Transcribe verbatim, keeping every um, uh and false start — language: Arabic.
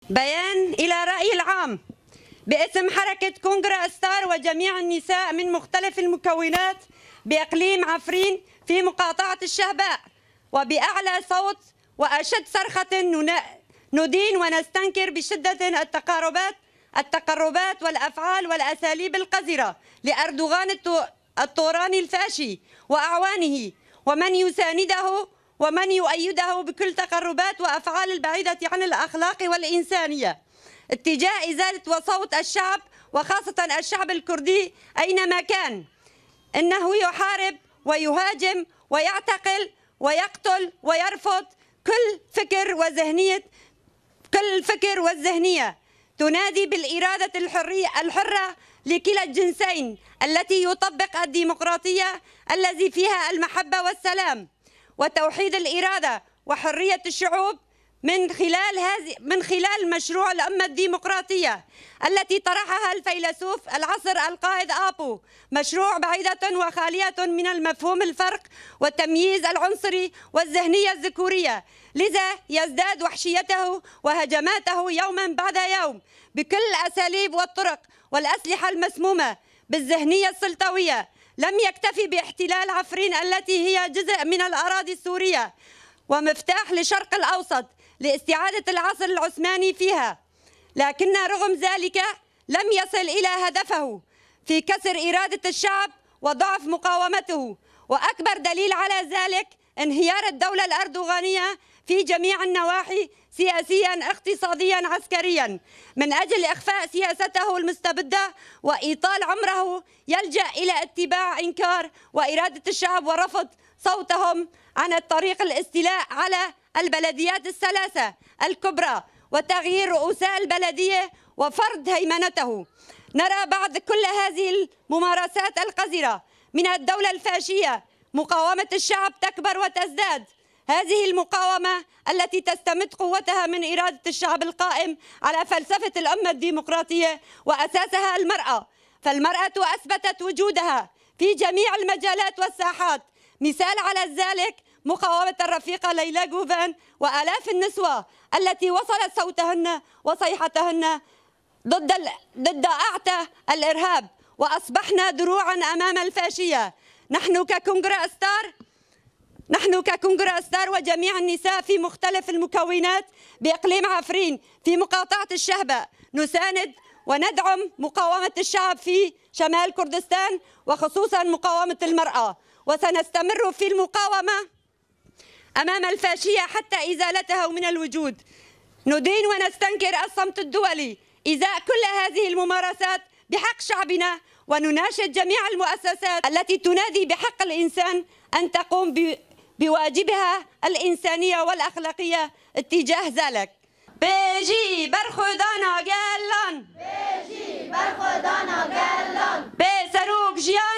بيان إلى رأي العام باسم حركة كونغرا ستار وجميع النساء من مختلف المكونات بإقليم عفرين في مقاطعة الشهباء، وبأعلى صوت وأشد صرخة ندين ونستنكر بشدة التقاربات التقربات والأفعال والأساليب القذرة لأردوغان الطوراني الفاشي وأعوانه ومن يسانده ومن يؤيده بكل تقربات وأفعال البعيدة عن الأخلاق والإنسانية اتجاه إزالة وصوت الشعب وخاصة الشعب الكردي أينما كان. إنه يحارب ويهاجم ويعتقل ويقتل ويرفض كل فكر وذهنية كل فكر والذهنية تنادي بالإرادة الحرية الحرة لكلا الجنسين التي يطبق الديمقراطية الذي فيها المحبة والسلام وتوحيد الإرادة وحرية الشعوب من خلال هذه من خلال مشروع الأمة الديمقراطية التي طرحها الفيلسوف العصر القائد آبو، مشروع بعيدة وخالية من المفهوم الفرق والتمييز العنصري والذهنية الذكورية، لذا يزداد وحشيته وهجماته يوما بعد يوم بكل الأساليب والطرق والأسلحة المسمومة بالذهنية السلطوية. لم يكتفي باحتلال عفرين التي هي جزء من الأراضي السورية ومفتاح للشرق الأوسط لاستعادة العصر العثماني فيها، لكن رغم ذلك لم يصل إلى هدفه في كسر إرادة الشعب وضعف مقاومته. وأكبر دليل على ذلك انهيار الدولة الأردوغانية في جميع النواحي سياسيا اقتصاديا عسكريا من أجل إخفاء سياسته المستبدة وإيطال عمره يلجأ إلى اتباع إنكار وإرادة الشعب ورفض صوتهم عن الطريق الاستيلاء على البلديات الثلاثة الكبرى وتغيير رؤساء البلدية وفرض هيمنته. نرى بعد كل هذه الممارسات القذرة من الدولة الفاشية مقاومة الشعب تكبر وتزداد. هذه المقاومة التي تستمد قوتها من إرادة الشعب القائم على فلسفة الأمة الديمقراطية وأساسها المرأة، فالمرأة أثبتت وجودها في جميع المجالات والساحات. مثال على ذلك مقاومة الرفيقة ليلى جوفان وآلاف النسوة التي وصلت صوتهن وصيحتهن ضد ضد أعتى الإرهاب وأصبحنا دروعا أمام الفاشية. نحن ككونغرا ستار نحن ككونغرا ستار وجميع النساء في مختلف المكونات بإقليم عفرين في مقاطعة الشهباء نساند وندعم مقاومة الشعب في شمال كردستان وخصوصا مقاومة المرأة، وسنستمر في المقاومة أمام الفاشية حتى إزالتها من الوجود. ندين ونستنكر الصمت الدولي إزاء كل هذه الممارسات بحق شعبنا، ونناشد جميع المؤسسات التي تنادي بحق الإنسان أن تقوم بواجبها الإنسانية والأخلاقية اتجاه ذلك. بيجي برخدانا گلان، بيجي برخدانا گلان، بسروک جیان